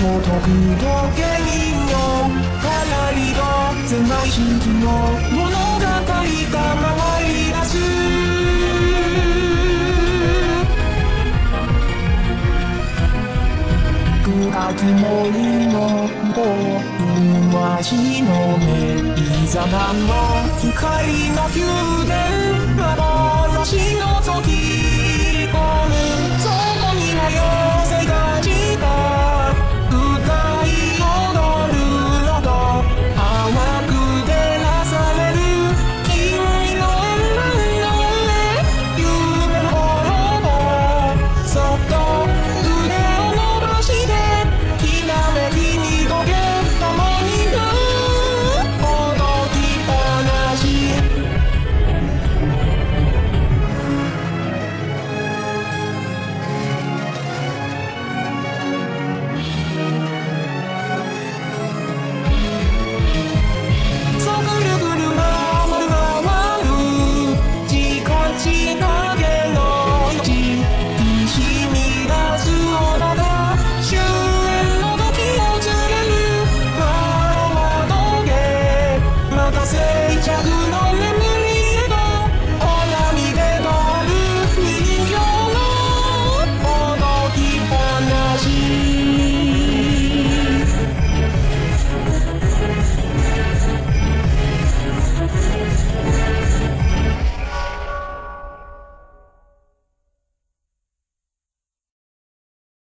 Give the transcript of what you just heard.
特度原因の流りが狭い式の物語が回り出す暗き森の足の目いざなんの光の宮殿幻の解き込むそこには妖精が散った歌い踊るのと甘く照らされる君の夢の上夢の炎をそっと腕を伸ばしてきらめきに溶け共にほどきっぱなしそうぐるぐる回る時間仕掛けの命しみ出すオーラが終焉の時を告げる窓げ任せ